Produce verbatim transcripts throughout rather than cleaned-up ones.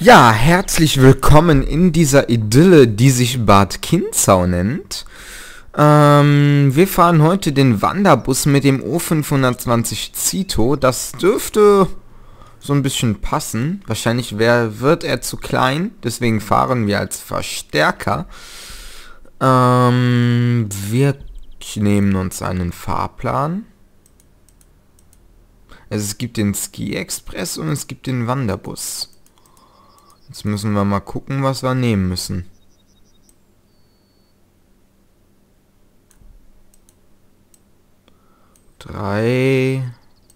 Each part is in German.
Ja, herzlich willkommen in dieser Idylle, die sich Bad Kinzau nennt. Ähm, wir fahren heute den Wanderbus mit dem O fünfhundertzwanzig Zito. Das dürfte so ein bisschen passen. Wahrscheinlich wär, wird er zu klein, deswegen fahren wir als Verstärker. Ähm, wir nehmen uns einen Fahrplan. Also es gibt den Ski Express und es gibt den Wanderbus. Jetzt müssen wir mal gucken, was wir nehmen müssen. Drei.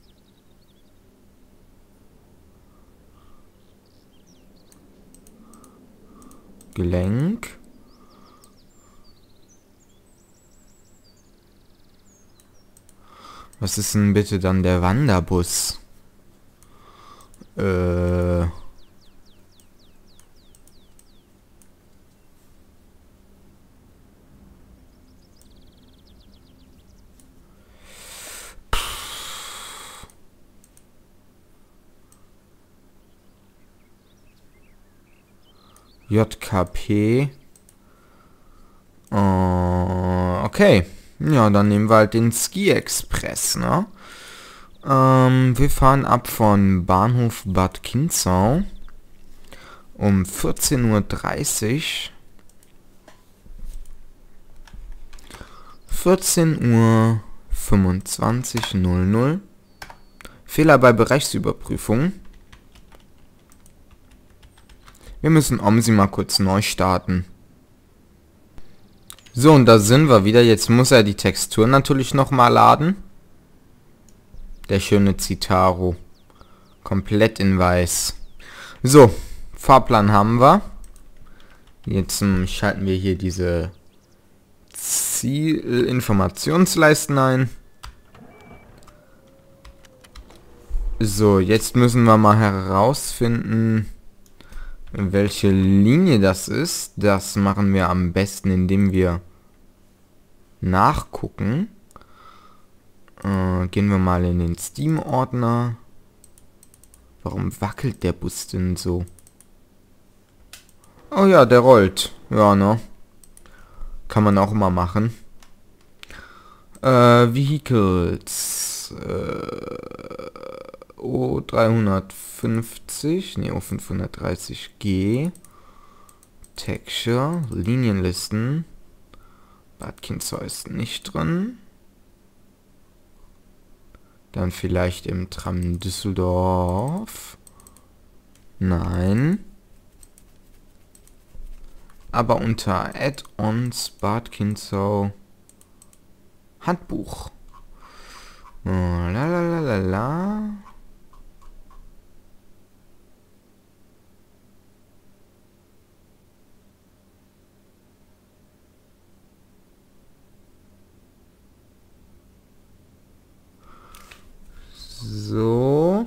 Gelenk. Was ist denn bitte dann der Wanderbus? Äh... J K P. Äh, okay. Ja, dann nehmen wir halt den Ski Express, ne? Ähm, wir fahren ab von Bahnhof Bad Kinzau um vierzehn Uhr dreißig. vierzehn Uhr fünfundzwanzig null null. Fehler bei Bereichsüberprüfung. Wir müssen OMSI mal kurz neu starten. So, und da sind wir wieder. Jetzt muss er die Textur natürlich nochmal laden. Der schöne Citaro. Komplett in weiß. So, Fahrplan haben wir. Jetzt um, schalten wir hier diese Zielinformationsleisten ein. So, jetzt müssen wir mal herausfinden, welche Linie das ist. Das machen wir am besten, indem wir nachgucken. Äh, gehen wir mal in den Steam-Ordner. Warum wackelt der Bus denn so? Oh ja, der rollt. Ja, ne? Kann man auch mal machen. Äh, Vehicles. Äh, O dreihundertfünfzig. Ne, O fünfhundertdreißig G. Texture. Linienlisten. Bad Kinzau ist nicht drin. Dann vielleicht im Tram Düsseldorf. Nein. Aber unter Add-ons Bad Kinzau Handbuch. Oh, la la la la la. So.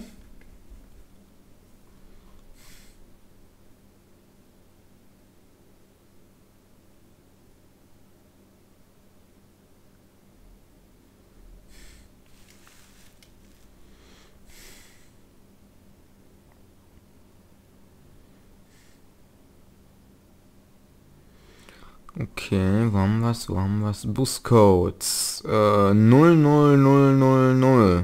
Okay, wo haben wir's? Wo haben wir's? Buscodes. Äh, null null null null null.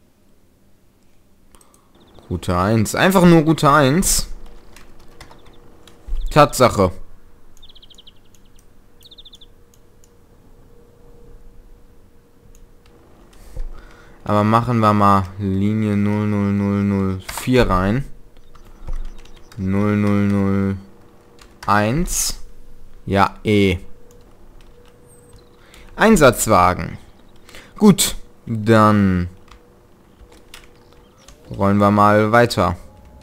Route eins. Einfach nur Route eins. Tatsache. Aber machen wir mal Linie null null null null vier rein. null null null eins. Ja, E. Einsatzwagen. Gut, dann rollen wir mal weiter.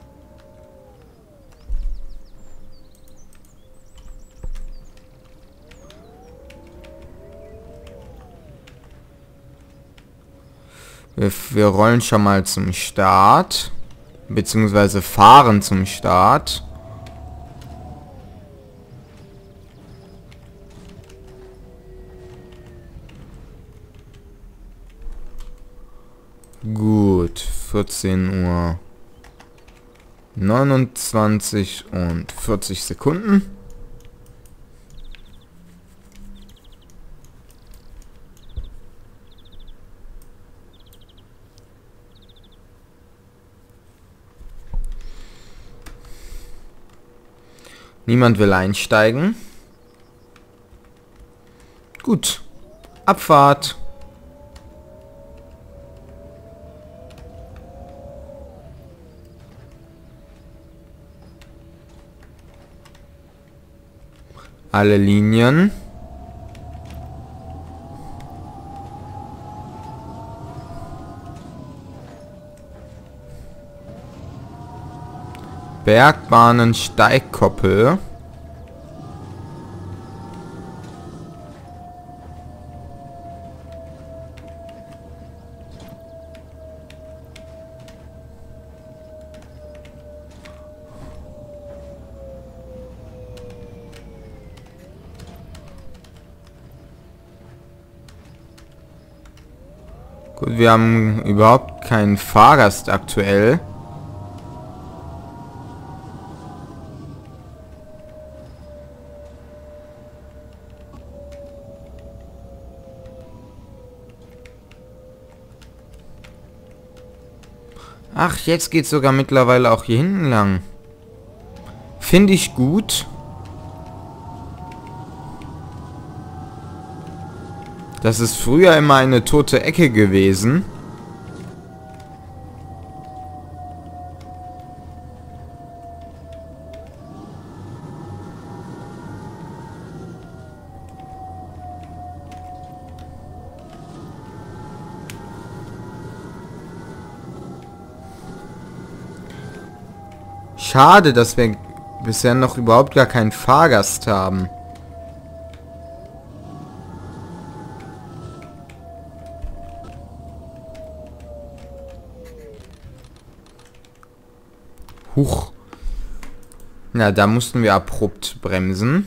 Wir, wir rollen schon mal zum Start. Beziehungsweise fahren zum Start. Gut, vierzehn Uhr neunundzwanzig und vierzig Sekunden. Niemand will einsteigen. Gut. Abfahrt. Alle Linien. Bergbahnen Steigkoppel. Gut, wir haben überhaupt keinen Fahrgast aktuell. Ach, jetzt geht's sogar mittlerweile auch hier hinten lang. Finde ich gut. Das ist früher immer eine tote Ecke gewesen. Schade, dass wir bisher noch überhaupt gar keinen Fahrgast haben. Huch. Na, da mussten wir abrupt bremsen.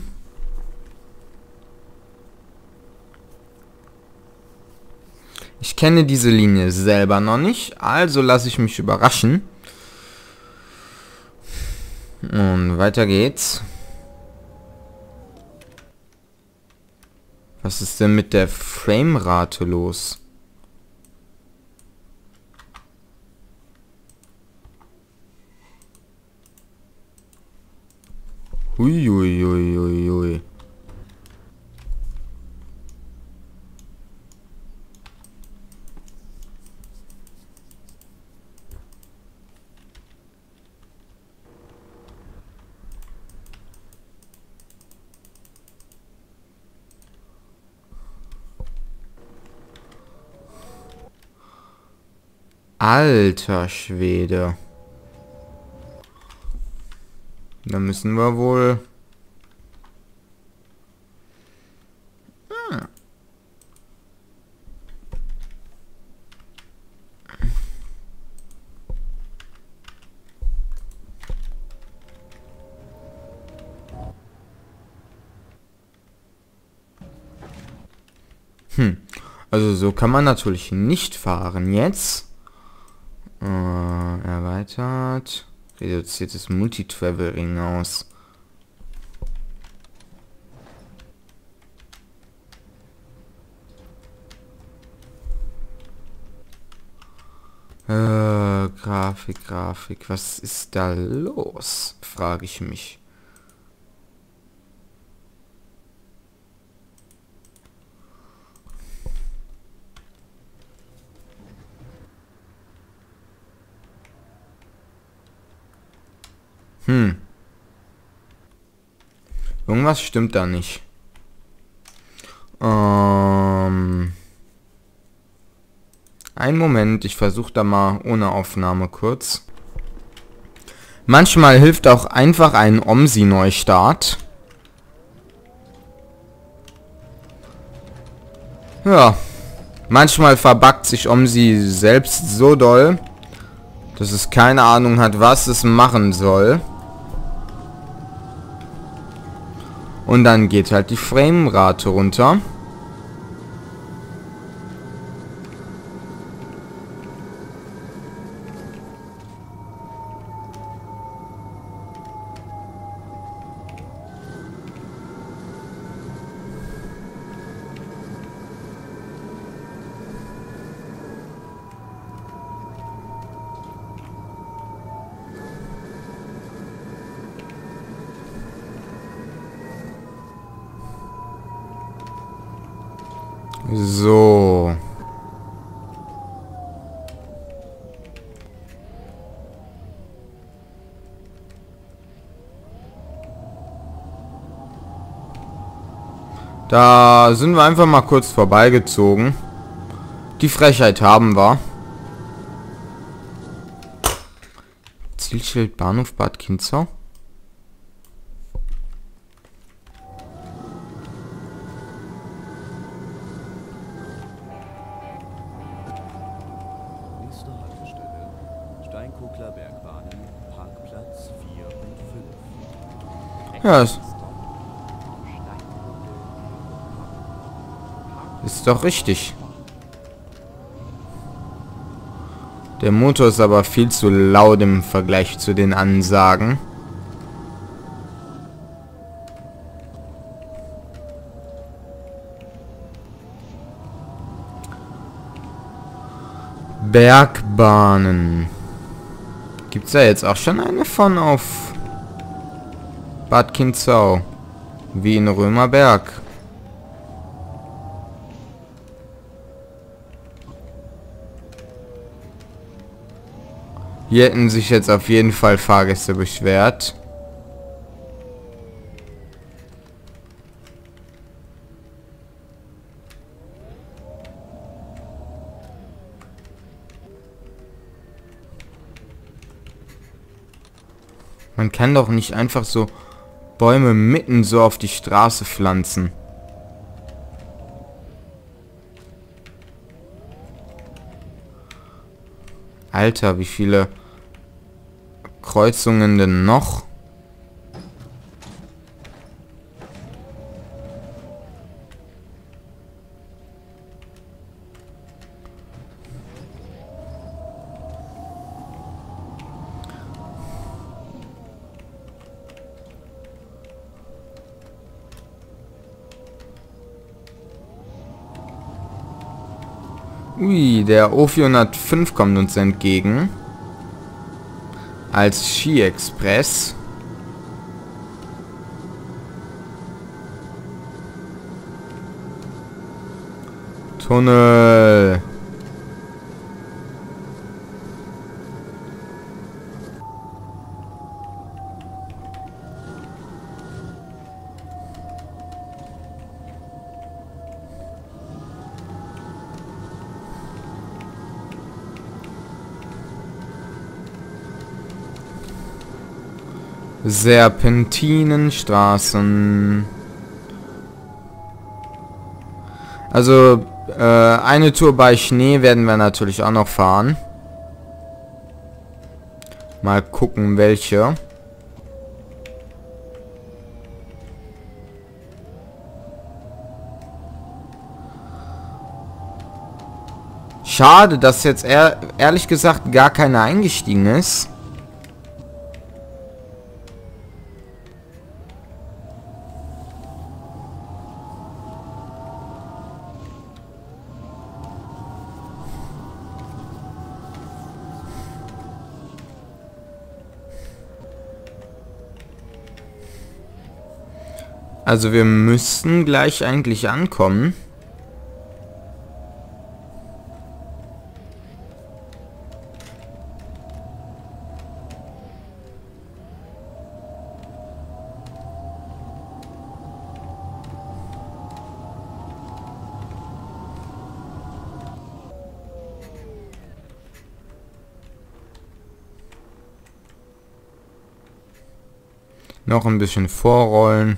Ich kenne diese Linie selber noch nicht, also lasse ich mich überraschen. Und weiter geht's. Was ist denn mit der Framerate los? Huiuiuiui. Alter Schwede. Da müssen wir wohl... Hm. Hm. Also so kann man natürlich nicht fahren jetzt. Äh, erweitert. Reduziertes Multitraveling aus. Äh, Grafik, Grafik. Was ist da los? Frage ich mich. Hm. Irgendwas stimmt da nicht. Ähm. Einen Moment, ich versuche da mal ohne Aufnahme kurz. Manchmal hilft auch einfach ein OMSI-Neustart. Ja. Manchmal verbuggt sich OMSI selbst so doll, dass es keine Ahnung hat, was es machen soll. Und dann geht halt die Framerate runter. So. Da sind wir einfach mal kurz vorbeigezogen. Die Frechheit haben wir. Zielschild Bahnhof Bad Kinzau. Nächste Haltestelle Steinkogler Bergbahnen, Parkplatz vier und fünf. Ja, ist, ist doch richtig. Der Motor ist aber viel zu laut im Vergleich zu den Ansagen. Bergbahnen. Gibt's da jetzt auch schon eine von auf Bad Kinzau? Wie in Römerberg. Hier hätten sich jetzt auf jeden Fall Fahrgäste beschwert. Man kann doch nicht einfach so Bäume mitten so auf die Straße pflanzen. Alter, wie viele Kreuzungen denn noch? Ui, der O vierhundertfünf kommt uns entgegen. Als Ski-Express. Tunnel. Serpentinenstraßen. Also, äh, eine Tour bei Schnee werden wir natürlich auch noch fahren. Mal gucken, welche. Schade, dass jetzt ehr ehrlich gesagt gar keiner eingestiegen ist. Also wir müssten gleich eigentlich ankommen. Noch ein bisschen vorrollen.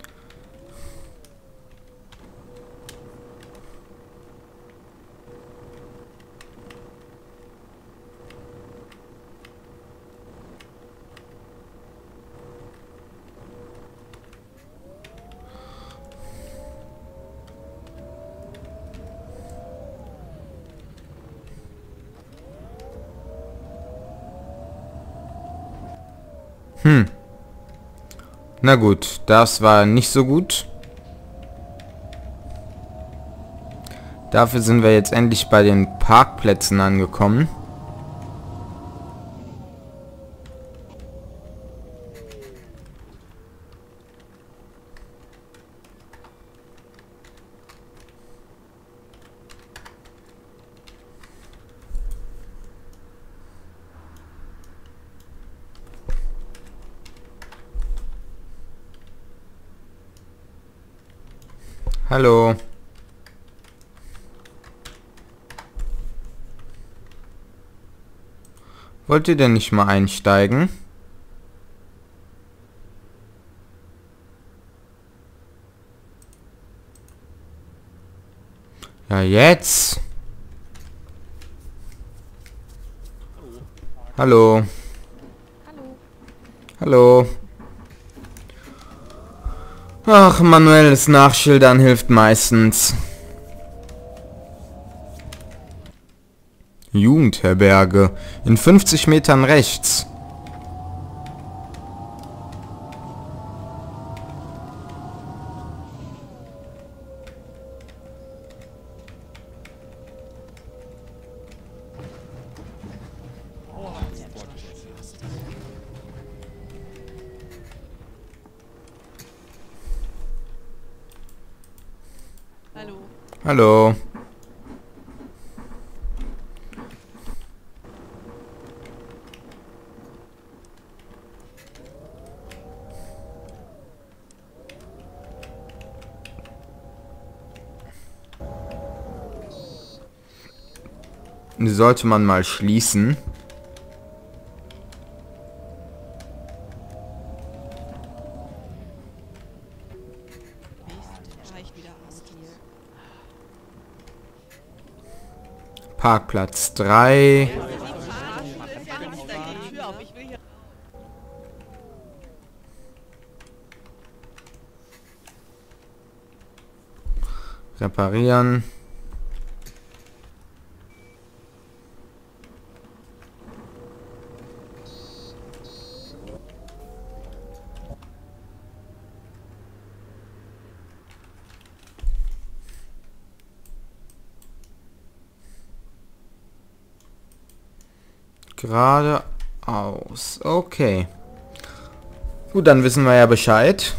Hm. Na gut, das war nicht so gut. Dafür sind wir jetzt endlich bei den Parkplätzen angekommen. Hallo. Wollt ihr denn nicht mal einsteigen? Ja, jetzt. Hallo. Hallo. Ach, manuelles Nachschildern hilft meistens. Jugendherberge. In fünfzig Metern rechts. Hallo. Hallo. Die sollte man mal schließen. Mist, reicht wieder aus hier. Parkplatz drei. Reparieren. Geradeaus. Okay. Gut, dann wissen wir ja Bescheid.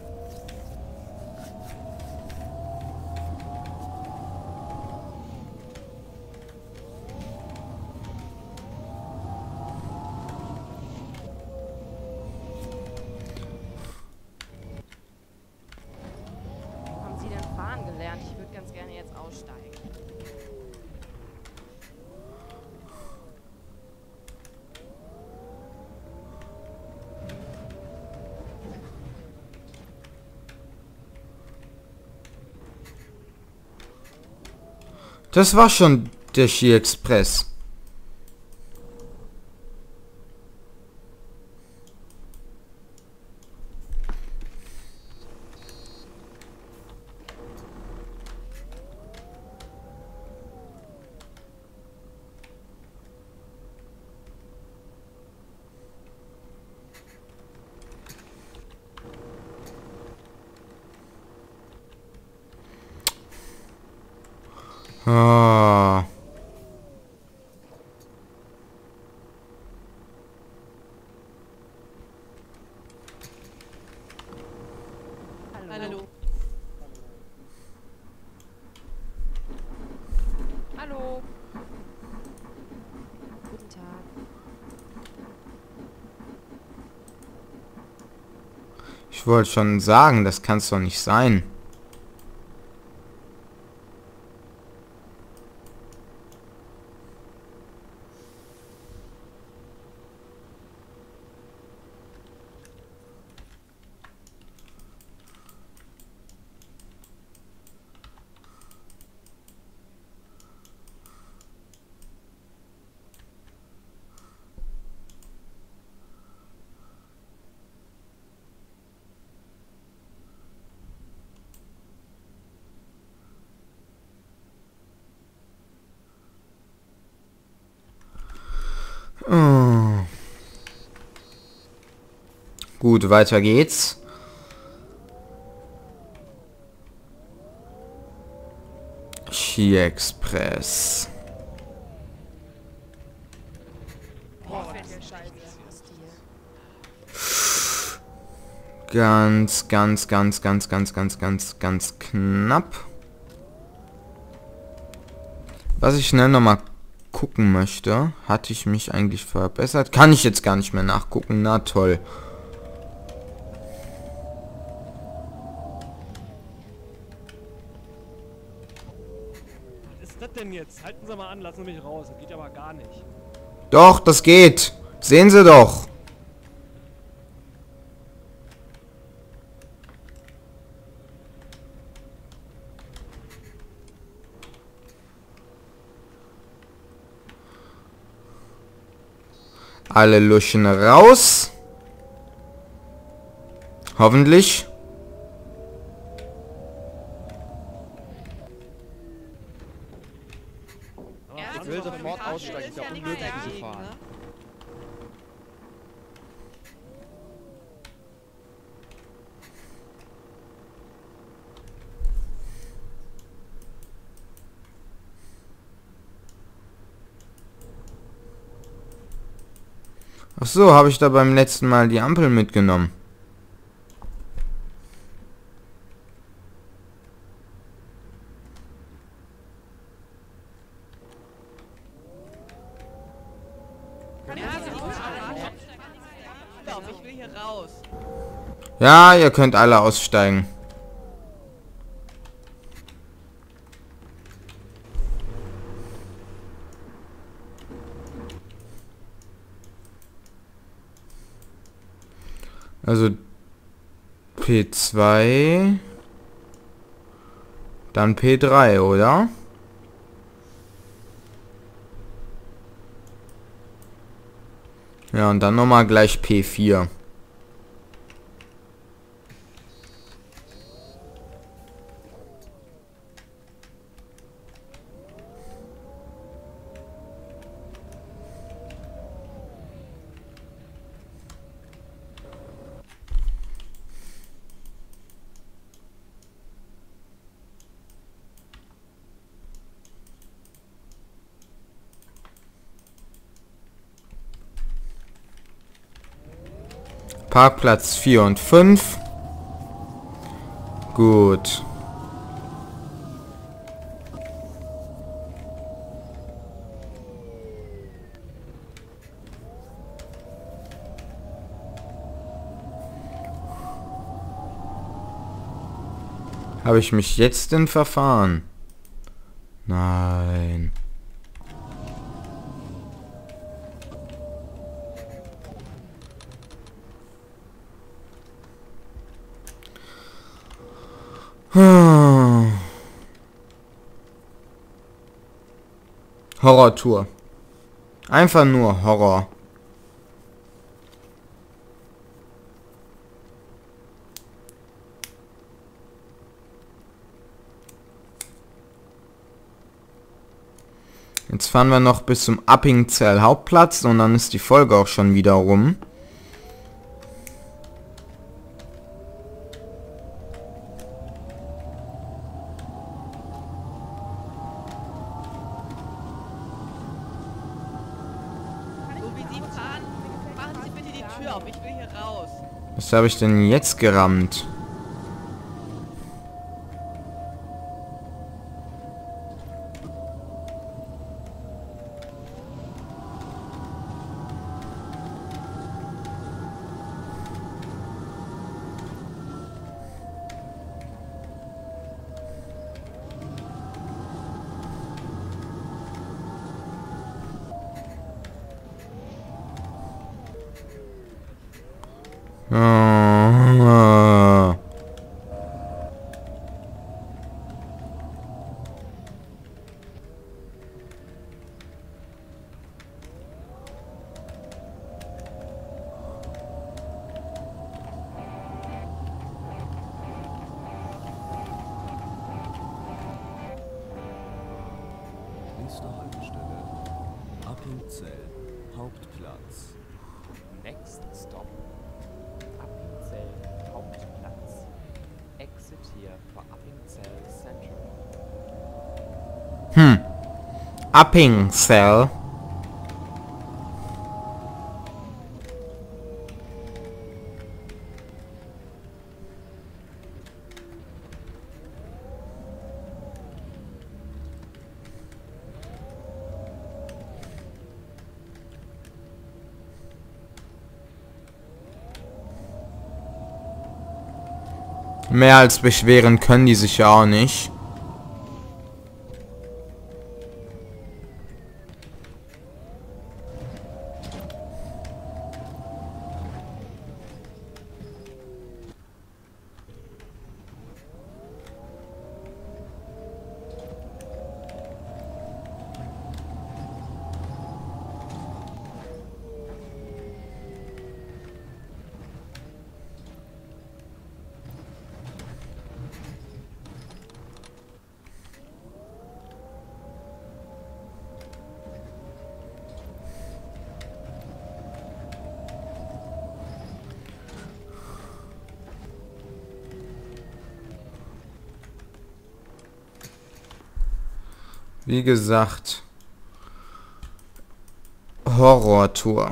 Haben Sie denn fahren gelernt? Ich würde ganz gerne jetzt aussteigen. Das war schon der Ski Express. Ah. Hallo. Hallo. Guten Tag. Ich wollte schon sagen, das kann es doch nicht sein. Oh. Gut, weiter geht's. Ski Express. Ganz, ganz, ganz, ganz, ganz, ganz, ganz, ganz knapp. Was ich schnell nochmal gucken möchte, hatte ich mich eigentlich verbessert? Kann ich jetzt gar nicht mehr nachgucken. Na toll. ist das denn jetzt? Halten Sie mal an, lassen Sie mich raus. Das geht aber gar nicht. Doch, das geht. Sehen Sie doch. Alle Luschen raus. Hoffentlich. Ich will sofort aussteigen. Ist ja nicht mehr dagegen, ne? Ach so, habe ich da beim letzten Mal die Ampel mitgenommen. Ich will hier raus. Ja, ihr könnt alle aussteigen. Also P zwei, dann P drei, oder? Ja, und dann nochmal gleich P vier. Parkplatz vier und fünf. Gut. Habe ich mich jetzt denn verfahren? Nein. Horrortour. Einfach nur Horror. Jetzt fahren wir noch bis zum Appenzell Hauptplatz und dann ist die Folge auch schon wieder rum. Tür auf, ich will hier raus. Was habe ich denn jetzt gerammt? Oh. Nächste Haltestelle. Appenzell Hauptplatz. Next stop. Appenzell Hauptplatz. Exit here for Appenzell Central. Hm. Appenzell. Mehr als beschweren können die sich ja auch nicht. Wie gesagt, Horrortour.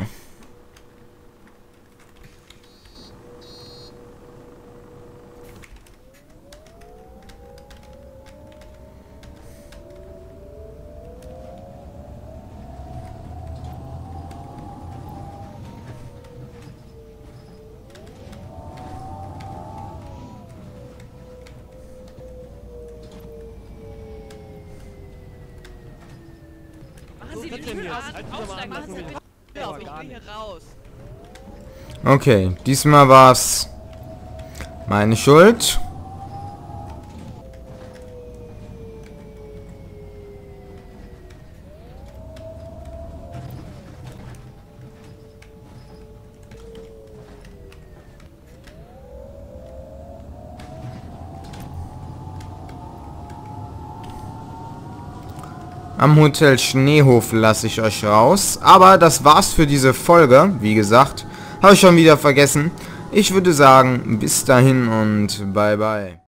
Machen Sie die Was denn Tür jetzt? an. Halten Sie mal an, Aussteigen. Machen lassen Sie Sie mich bitte die Tür auf. Ich gar will hier nicht. raus. Okay, diesmal war's meine Schuld. Am Hotel Schneehof lasse ich euch raus. Aber das war's für diese Folge. Wie gesagt, habe ich schon wieder vergessen. Ich würde sagen, bis dahin und bye bye.